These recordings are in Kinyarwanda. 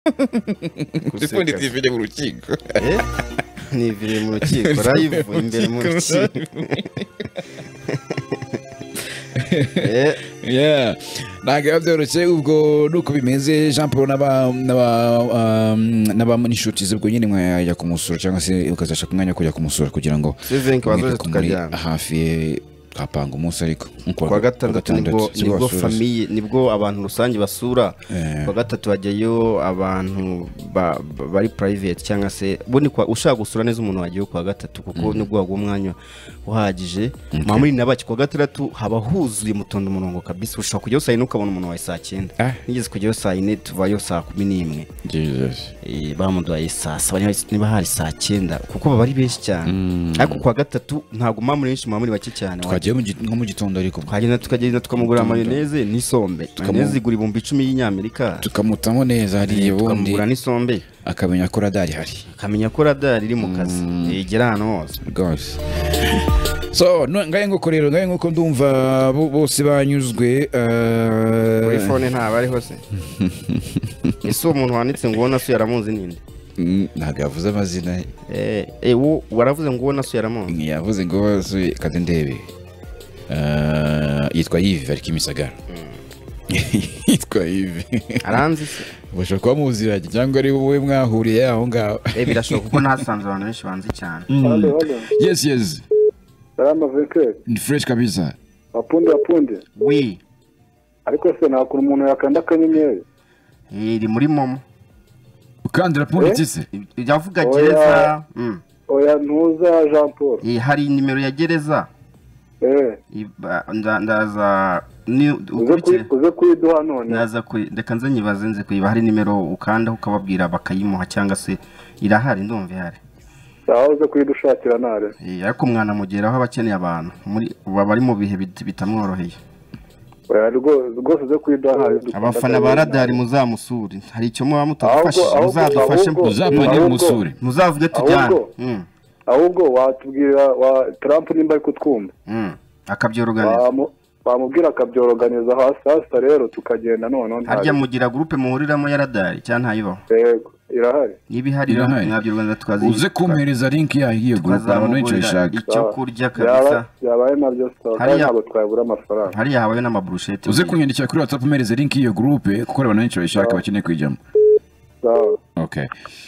Ubundi tivire mu rukiko. Nivire mu rukiko live imbere mu rukiko. Yeah. Nagaye byoroshye ubwo nuko bimeze Jean Paul n'aba inshuti zibwo nyine mwajya kumusura cyangwa se ukazasha kumwanya kujya kumusura kugira ngo Steven kabazo tukajya hafi kapanga umunsi ariko kwa gatandatu nibwo famille nibwo abantu rusange basura kwa gatatu hajyayo abantu bari private cyangwa se bundi kwa ushaka gusura neza umuntu wagiye kwa gatatu kuko nibwo wagwa umwanya uhagije mamuri nabaki kwa gatandatu haba huzuye mutondo umurongo kabisa ushaka kujya usayina ukabona umuntu wa saa 9 nigeze kujya usayine tuvayo saa 11 Jesus bamuduhaye saa 7 niba hari saa 9 kuko baba ari benshi cyane ariko kwa gatatu ntago mamuri benshi mamuri bake cyane twagiye nko mu gitondo ariko tukagenda tukamugura mayoneze n'isombe mayoneze igura 10,000 y'Amerika tukamutamo neza hariye bundi tukamugura n'isombe akamenya ko radari hari akamenya ko radari iri mu kazi igera hano hose rwose so ngaye nguko ndumva bose banyuzwe kuri phone nta bari hose ese umuntu wanditse ngo ubona so yaramuzi ninde ntago yavuze amazina wo waravuze ngo ubona so yaramuzi yavuze ngo so kade ndebe yitwa Yves ari kimisagara yitwa Yves aranzi se bashaka kuba muziranye cyangwa ari wowe mwahuriye aho ngaho birashoboka kuko nasanze abantu benshi banzi cyane yes salama veke ni fresh kabisa apunde oui ariko se nakuru umuntu yakanda kanyenyeri iri muri momo ukandira punde se yavuga gereza oya ntuza Jean Paul hari nimero ya gereza ndaza ni uze kuyiduha none naza ndeka nze nyibaze nze kuyiba hari nimero ukanda ukababwira bakayimuha cyangwa se irahari ndumva ihari sawa uze kuyidushakira nare ariko mwana mugeraho abakeneye abantu muri bari mu bihe bitamworoheye rwose uze kuyiduha nare abafana ba radari muzamusure hari icyo muba mutadufashe muzadufashe muzapanye umusure muzavuge tujyane ahubwo watubwira wa Trump nimba ari kutwumva akabyorganiza bamubwira akabyorganiza hasi rero tukagenda none harya mugira groupe muhuriramo ya radari cyane ntayibaho yego irahari niba ihari mwabyorganiza tukazi uze kumpereza link yayo groupe abantu benshi bashaka icyo kurya kabisa yabaye nabyo hari abo twabura amafaranga hari yahawe n'amabrushete uze kunyandikira kuri WhatsApp umpereza link y'iyo groupe kuko abantu benshi bashaka bakeneye kwijyamo okay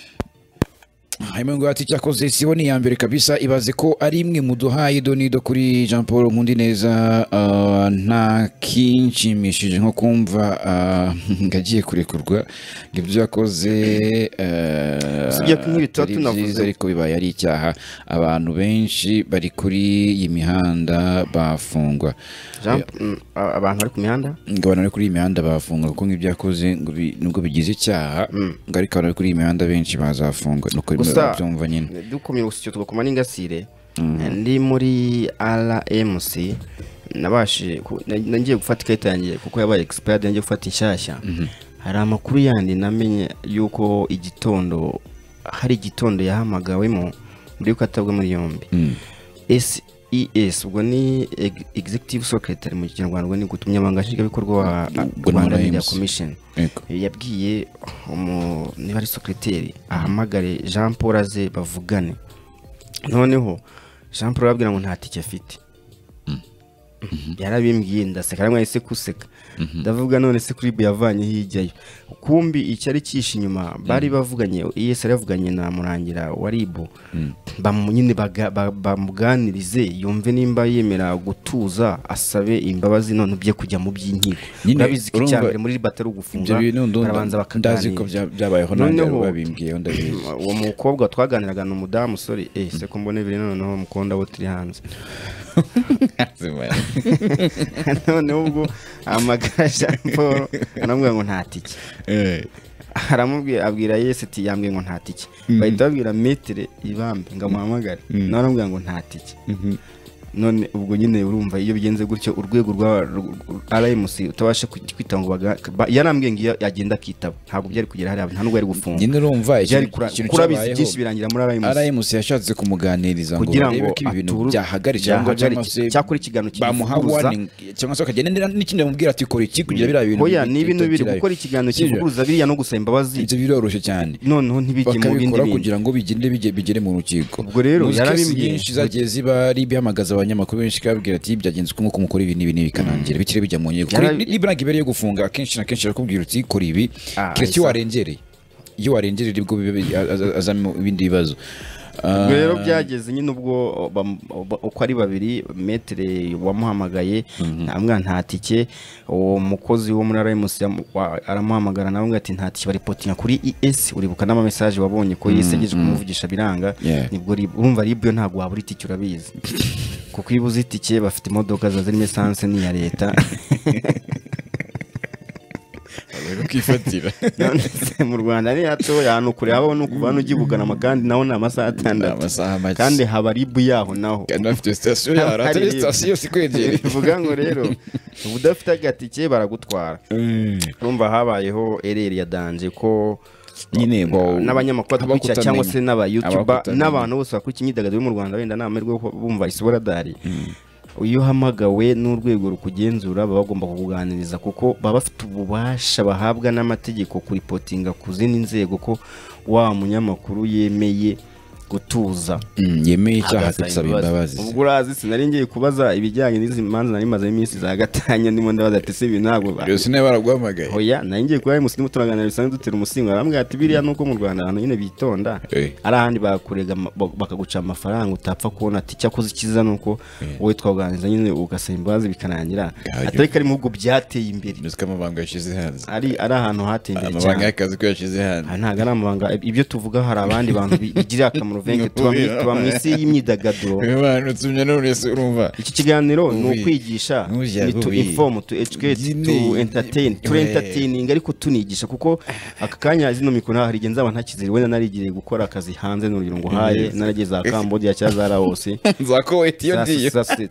Haimungu ati cyakoze siboni ya mbere kabisa ibaze ko ari imwe mu duhaye donido kuri Jean Paul Nkundi neza nta kinshimishije nko kumva ngagiye kurekurwa ngibyo yakoze sijya nk'ibitatu navuze ariko bibaye ari icyaha abantu benshi bari kuri iyi mihanda bafungwa abantu bari ku mihanda ngabana bari kuri iyi mihanda bafungwa kuko ngibyo yakoze nubwo bigize icyaha ngo ariko abantu bari kuri iyi mihanda benshi bazafungwa nuko byumva nyine dukomeye usicyo tugakoma n'ingasire ndi muri RMC nabashe nangiye gufata ikarita yanjye kuko yabaye expired yangiye gufata inshyashya hari amakuru yandi namenye yuko hari igitondo yahamagawemo muri ukatabwa muri yombi SES ubwo ni executive secretary mu Kinyarwanda ni gutumya abangashiga bikorwa wa Rwanda Media Commission yabwiye niba ari secretary ahamagare Jean Paul aze bavugane noneho Jean Paul ababwira ngo nta tike afite yarabimbwiye ndaseka ramwe ese kuseka ndavuga none se kuri yavanye hijyayo kumbi icyari kishi inyuma bari bavuganye ES yaravuganye na murangira wa Ribo bamunyine bamuganirize yumve nimba yemera gutuza asabe imbabazi none bye kujya mu by'inkiko urabizi ko cyambere muri batari ugufunga barabanza bakaganira ndazi ko byabayeho nanjye babimbwiye ndabizi uwo mukobwa twaganiraga no mudamu sorry se ko mbone biri noneho mukunda bo turi hanze none ubwo amagara Jean Paul anamubwira ngo nta tike aramubwira abwira Yesu ati yambwiye ngo nta tike bahita babwira metere ibambe ngamuhamagare nawe aramubwira ngo nta tike none ubwo nyine urumva iyo bigenze gutyo urwego rwa RMC utabashe kwita ngo yarambwiye ngo agenda akitaba ntabwo byari kugera hariya nta nubwo yari gufunga nyine urumva ikintu kurabizi byinshi birangira muri RMC yashatse kumuganiriza ngo barebe ko ibi bintu byahagarika cyakora ikiganiro bamuhawa cyangwa se akagenda n'ikindi bamubwira ati kora iki kugira biriya bintu hoya ni ibintu biri gukora ikiganiro kivuguruza biriya no gusaba imbabazi ibyo biroroshye cyane noneho ntibijye mu bindi bintu kugira ngo bigere mu rukiko ubwo rero yarabimbwiye zagiye ziba ari bihamagaza abanyamakuru benshi kababwira ati byagenze uko mukora ibi n'ibi bikanangira bikire bijya mu nkiko nibura ngo ibereye gufunga akenshi na kenshi arakubwira uti kora ibi kiretse warengereye iyo warengereye ubwo azamo ibindi bibazo rero byageze nyine ubwo uko ari babiri metere wamuhamagaye namwe nta tike uwo mukozi wo muri RMC aramuhamagara nawe ati nta tike baripotinga kuri ES uribuka n'ama message wabonye ko yisegeje kumuvugisha biranga nibwo urumva ribyo ntago wabura itike urabizi kuko ibuze itike bafite imodoka zazirimo essence ni ya leta kwifatira mu Rwanda ni hato yanu kure habo no kuvana ugibugana kandi naho na amasaha 6 kandi haba ribu yaho naho kandi afite station ya ratari station sikwegere bivuga ngo rero ubudafite agatike baragutwara urumva habayeho ereri ya danje ko nyine n'abanyamakuru bakurikira cyangwa se n'aba YouTuber n'abantu bose bakurikira imyidagaduro mu Rwanda wenda namerwe bumva Isboradari uyu hamagawe n'urwego rukugenzura baba bagomba kukuganiriza kuko baba bafite ububasha bahabwa n'amategeko kuripotinga ku zindi nzego ko wa munyamakuru yemeye gutuza yemeye icyaha agasaba imbabazi ubwo urazi sinari ngiye kubaza ibijyanye n'izi manza nari maze iminsi za gatanya ndimo ndabaza ati se ibi ntabwo byose nawe baraguhamagaye hoya nari ngiye kuba muslimu turaganira bisanzwe dutera umusingo arambwira ati biriya nuko mu Rwanda abantu nyine bitonda ari ahandi bakurega bakaguca amafaranga utapfa kubona ati cyakoze ikiza nuko wowe twaganiriza nyine ugasaba imbabazi bikanangira atari kari mu bihugu byateye imbere nuzika amabanga yashize hanze ari ahantu hateye imbere amabanga y'akazi ko yashize hanze ntago ari amabanga ibyo tuvuga hari abandi bantu bigira akamaro venke tuba mu isi y'imyidagaduro iki kiganiro ni ukwigisha to inform to educate to entertain to entertaining ariko tunigisha kuko aka kanya zino mikoro hari igihe nzaba ntakiziri wenda narigiriye gukora akazi hanze n'urugero ngo haye narageze za Cambodia cya zara hose za Kuwait iyo ngiye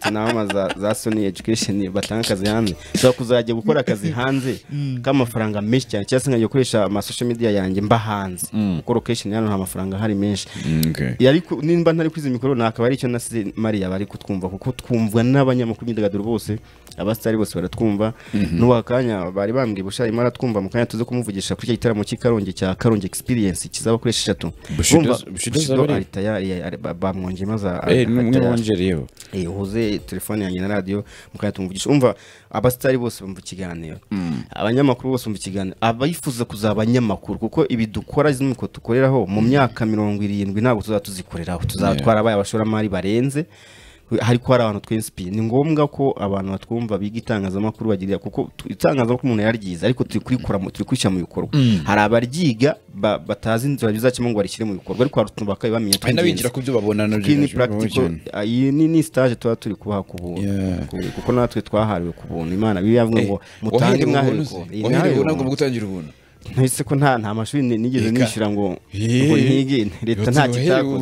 za Sony Education batanga akazi hanze so kuzajya gukora akazi hanze k'amafaranga menshi cyane cyangwa se nkajya gukoresha ama social media yanjye mba hanze kuko location hano nta mafaranga hari menshi ariko nimba ntari kwiza mikoro nakaba ari icyo nasize Maria bari kutwumva kuko twumvwa n'abanyamakuru b'imyidagaduro bose abastari bose baratwumva n'uwakanya bari bambwiye bushari mara twumva mu kanya tuze kumuvugisha kuri igitaramo cy'Ikarongi cya Karongi Experience kizaba kuri 3 Bushido ari bamwonje maza n'umwonjereyo uhuze telefone yanjye na radio mu kanya tumuvugisha umva abastari bose bumva ikiganiro abanyamakuru bose bumva ikiganiro abayifuza kuzaba abanyamakuru kuko ibi dukora zimwe ko tukoreraho mu myaka 70 ntabwo tuzikoreraho tuzatwara abaye abashoramari barenze hariko hari abantu twinspire ni ngombwa ko abantu batwumva biga itangazamakuru bagirira kuko itangazamakuru umuntu yaryiza ariko turi kurikora turi kwishyira mu bikorwa hari abaryiga batazi inzira bizakimo ngo barishyire mu bikorwa ariko harutumva bakaye bamenye n'abigira ku byo babona ni practical ni stage tuba turi kubaha ku buntu kuko natwe twahariwe ku buntu Imana biyavuga ngo mutange mwahereko ntabwo gutangira ubuntu ntese ko nta mashuri nigeze nishira ngo ntige leta nta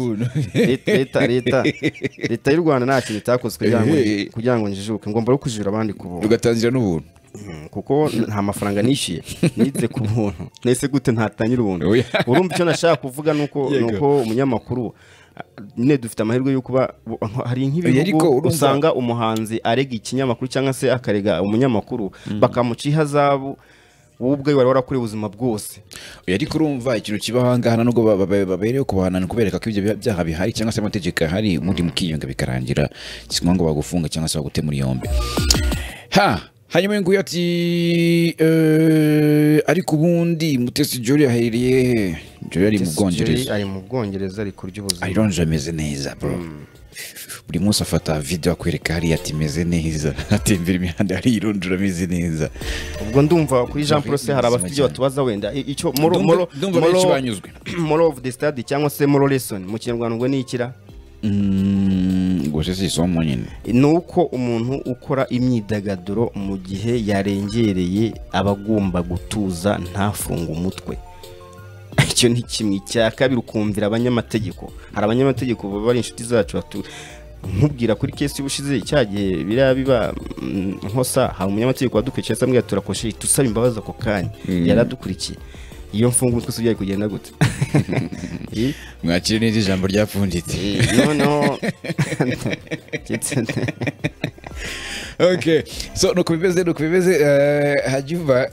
kitakoze leta y'u Rwanda nta kintu itakozwe kugira ngo njijuke ngomba ro kujura abandi ku buntu ugatangira n'ubuntu kuko nta mafaranga nishiye nize ku buntu nese gute ntatangira ubuntu urumva icyo nashaka kuvuga nuko umunyamakuru nyine dufite amahirwe yo kuba hari nk'ibihugu usanga umuhanzi arega ikinyamakuru cyangwa se akarega umunyamakuru bakamuca ihazabu ubwo wari warakuri ubuzima bwose ariko urumva ikintu kibahanga nubwo babereyo kubahanana kubereka ko ibyo byaha bihari cyangwa se amategeko ahari muri mukiyunga bikarangira kimwe ngo bagufunga cyangwa se bagute muri yombi hanyuma nguyu ati ariko ubundi Mutesi Jolly ahiriye Jolly ari mu Bwongereza ari kurya ubuzima ayironje ameze neza bro buri munsi afata video akwereka hari ati meze neza atembera imihanda hari irondura ameze neza ubwo ndumva kuri Jean Procès hari abafite batubaza wenda icyo moral of the study cyangwa se moral lesson mu Kinyarwanda ngo ni ikira gose si somo nyine nuko umuntu ukora imyidagaduro mu gihe yarengereye abagomba gutuza ntafunga umutwe icyo ni kimwe cya kabiri ukumvira abanyamategeko hari abanyamategeko bari inshuti zacu nkubwira kuri kesi y'ubushize cyagiye biriya biba nkosa hari umunyamategeko wadukurikiye asambwira turakoshe tusaba imbabazi ako kanya yaradukurikiye iyo mfungu twese byari kugenda gute mwakire neza ijambo ryapfunditse noneho okay so nuko bimeze hajuba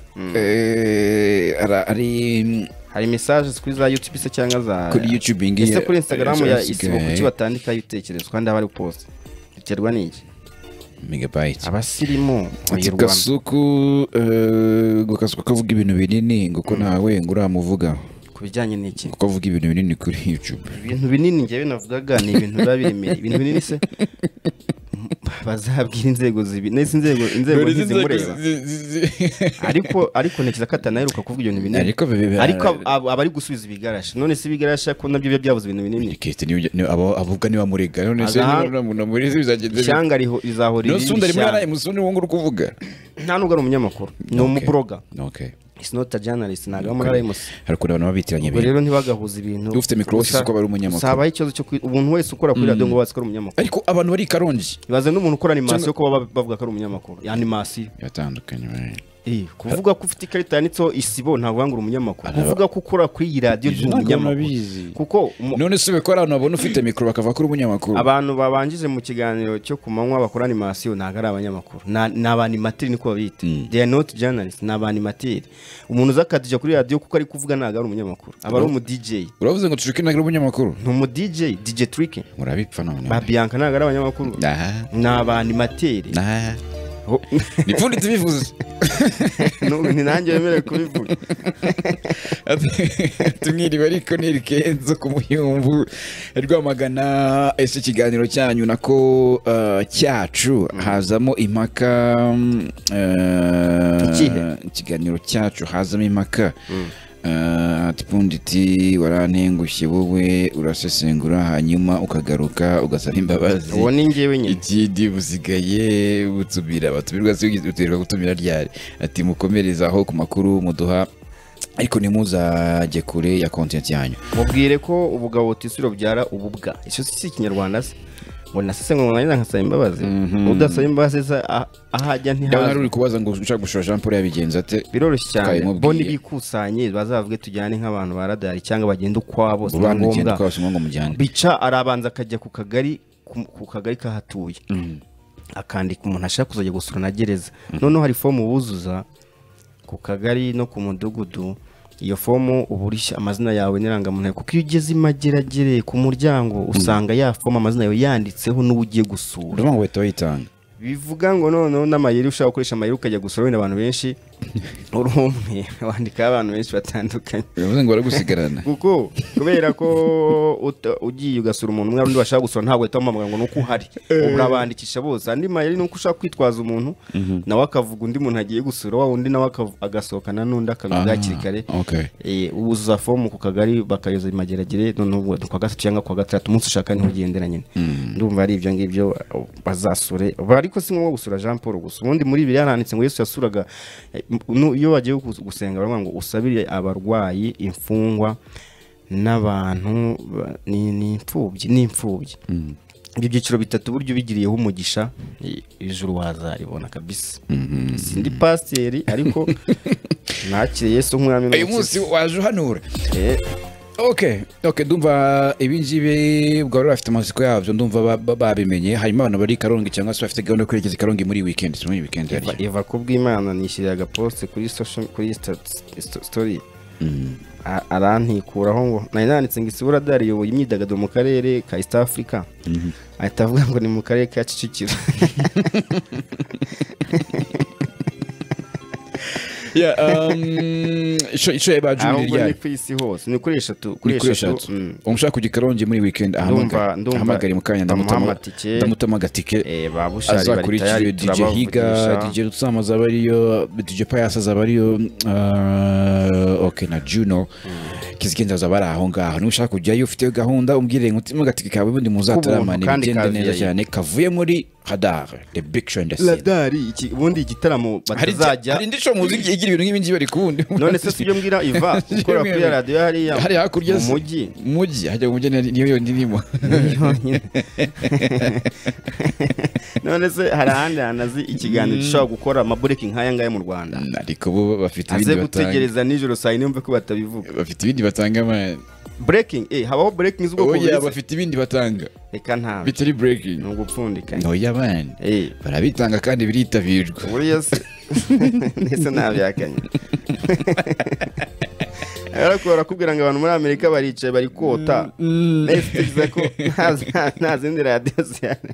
hari messages kuri za YouTube se cyangwa za kuri YouTube ngiye ese kuri Instagram ya isibo kuki batandika ibitekerezo kandi abari post biterwa n'iki megabyte abasirimu Kasuku kavuga ibintu binini ngo ko nawe ngo uramuvuga kubijyanye n'iki ngo kavuga ibintu binini kuri YouTube ibintu binini ngiye binavugaga ni ibintu biba biremeye ibintu binini se bazabwira inzego ntizimureba ariko ntekereza ko atanaheruka kuvuga ibintu binini ariko abari gusubiza ibigarasha none se ibigarasha ko nabyo byabuze ibintu binini avuga niba murega none se namurize bizagenda cyangwa rizahora no sunda rimwe na musoni wongo kuvuga nta nubwo ari umunyamakuru ni umubloga okay it's not a journalist ntabwo muri RMC hari kuri abantu babitiranye ibintu rero ntibagahuza ibintu ufite microphone uko bari umunyamakuru sabaye ikibazo cyo umuntu wese ukora kuri radio ngo basikora umunyamakuru ariko abantu bari Karongi ibaze n'umuntu ukora animation ko bavuga ko ari umunyamakuru animation yatandukanye kuvuga ko ufite ikarita yanitseho isibo ntabwo wangura umunyamakuru kuvuga ko ukora kuri iyi radio y'umunyamakuru kuko none se ko abantu babona ufite micro bakava kuri umunyamakuru abantu babanjije mu kiganiro cyo kumanywa bakora animation ntabwo ari abanyamakuru n'abanimateri niko babita they are not journalists n'abanimateri umuntu uzakatije kuri radio kuko ari kuvuga ntabwo ari umunyamakuru aba ari umu DJ uravuze ngo Trick ntabwo ari umunyamakuru n'umu DJ Trick murabipfa none ba Bianca ntabwo ari abanyamakuru n'abanimateri nipfundi tubivuze ni nanjye wemerewe kubivuga tumwiriwe ariko nirikenzo ku muyumbu Rwamagana ese ikiganiro cyanyu nako cyacu hazamo impaka ikiganiro cyacu hazamo impaka tipunditi warantengushye wowe urasesengura hanyuma ukagaruka ugasaba imbabazi uwo ni ngewe nyine ikindi busigaye butubira batubirwa uterwa gutumira ryari ati mukomereza aho ku makuru muduha ariko nimuzajye kure ya content yanyu mubwire ko ubugabo tisiro byara ububwa icyo si ikinyarwanda se ngo nasese ngo mwanya nkasaba imbabazi udasaba imbabazi ahajya ntihaza uri kubaza ngo ushaka gushora Jean Paul yabigenza ate biroroshye cyane bo nibikusanye bazavuge tujyane nk'abantu ba radari cyangwa bagenda ukwabo ngombwa bica arabanza akajya ku kagari kahatuye akandika umuntu ashaka kuzajya gusura na gereza noneho hari fomu buzuza ku kagari no ku mudugudu iyo fomu uburisha amazina yawe n'irangamuntu kuko iyo ugeze imageragere ku muryango usanga ya fomu amazina yawe yanditseho n'ugiye gusura urumva wahita wayitanga bivuga ngo noneho n'amayeri ushaka gukoresha amayeri ukajya gusura wenda abantu benshi uri umwe wandikaho abantu benshi batandukanye bivuze ngo baragusigarana kuko kubera ko ugiye ugasura umuntu umwe undi bashaka gusura ntabwo uhita wamamaga ngo nuko uhari urabandikisha bose andi mayeri nuko ushaka kwitwaza umuntu nawe akavuga undi muntu agiye gusura wa undi nawe agasohokana n'undi akavuga hakiri kare uzuza fomu ku kagari bakayoza imageragere noneho kwa gatatu cyangwa kwa gatatu umunsi ushaka niho ugendera nyine ndumva ari ibyo ngibyo bazasure ariko si ngombwa gusura Jean Paul gusa ubundi muri ibi yaranditse ngo Yesu yasuraga iyo bagiye gusenga baravuga ngo usabire abarwayi imfungwa n'abantu n'imfubyi ibyo byiciro bitatu buryo bigiriyeho umugisha ijuru wazaribona kabisa sindi pasiteri ariko nakire Yesu nk'umwami uyu munsi waje uhanura Okay, ndumva ibingibi bwari bafite amasiko yabyo ndumva babimenye hanyuma abantu bari Karongi cyangwa se bafite gahunda yo kwerekeza Karongi muri weekend yari Eva kubw'Imana nishyiraga post kuri social kuri story arantikuraho ngo nari nanditse ngo isura dari yoboye imyidagaduro mu karere ka East Africa ahita avuga ngo ni mu karere ka Kicukiro ico yabajuri ryari kwisi hose ni kuri eshatu umushaka kujya Karongi muri weekend ahamagara mu kanya ndamutama gatike aza kuri DJ Higa DJ Rutsama zabariyo DJ Payasa zabariyo na Juno kizigenza zabara aho ngaho nushaka kujyayo ufite gahunda umbwire ngo gatike kawe bundi muzataramana bigende neza cyane kavuye muri Radar the big show ndetse Radar iki bundi igitaramo batazajya hari ndico muzi igira ibintu nk'ibindi bari kundi none se sibyo mbwira Iva ukora kuri radio hari hakurya mujyi hajya mujyi niyo ndimo none se hari ahandi hanazi ikiganiro gishobora gukora ama breaking nk'aya ngaya mu Rwanda ariko bo bafite ibindi batanga gutegereza nijoro saa 9 ko batabivuga bafite ibindi batanga breaking habaho breaking z'ubwo ko bafite ibindi batanga reka nta bitari breaking no gupfundika oya man barabitanga kandi biritabirwa buriya se nese nabyakanye arakora kubwira ngo abantu muri Amerika baricaye bari kota nese ko ntazindi radio cyane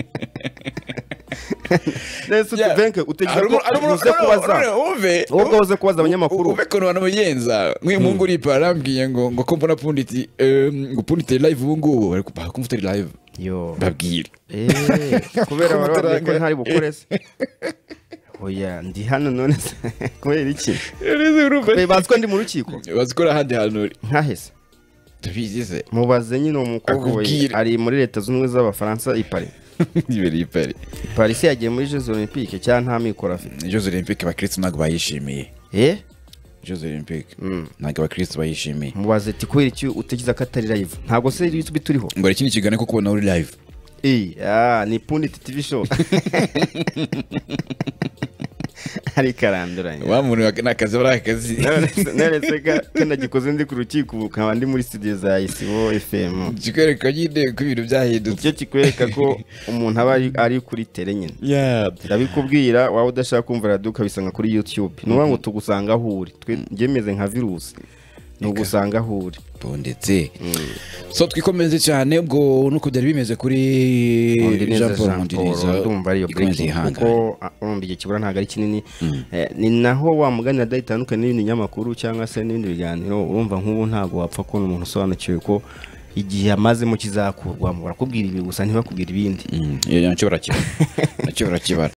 nese tuvenke utegeka ko uze kubaza ubwo uze kubaza abanyamakuru ubeko no muyenza mwimungu uri parambwiye ngo ko mbona punditi ngo pundite live ubu ngubu bari kumfuta live yo babwira kubera bari ko ntari bukore se oya ndi hano none se kubera iki baziko ndi mu rukiko bazikora handi hano nkahese tubizi se mubaze nyine umukobwa ari muri leta z'ubumwe z'abafaransa i Paris iberi Paris yagiye muri Jeux Olympiques cyangwa nta mikoro afite Jeux Olympiques abakristo ntabwo bayishimiye Jeux Olympiques ntabwo abakristo bayishimiye mubaze ati kubera iki utekiza ko atari live ntabwo se YouTube turiho ngo ari ikindi kiganiro kuko ubona uri live ni Pundit TV show ari karanduranye wa muntu nakazi barakazi none se kandi gikoze ndi ku rukiko ukaba ndi muri studio za Isibo FM kikwereka nyine ko ibintu byahindutse cyo kikwereka ko umuntu aba ari kuri tele nyine ndabikubwira wawe udashaka kumva radio ukabisanga kuri YouTube nuba ngo tugusanga aho uri ngemeze nka virus nugusanga aho uri ndetse so twikomeze cyane ubwo nuko byari bimeze kuri Jean Paul Mondineza ndumva ariyo breaking kuko urumva igihe kibura ntago ari kinini ni naho wamuganira dahitandukanye n'ibindi nyamakuru cyangwa se n'ibindi biganiro urumva nk'ubu ntago wapfa kubona umuntu usobanukiwe ko igihe amazemo kizakurwa barakubwira ibi gusa ntibakubwira ibindi nacyo barakibara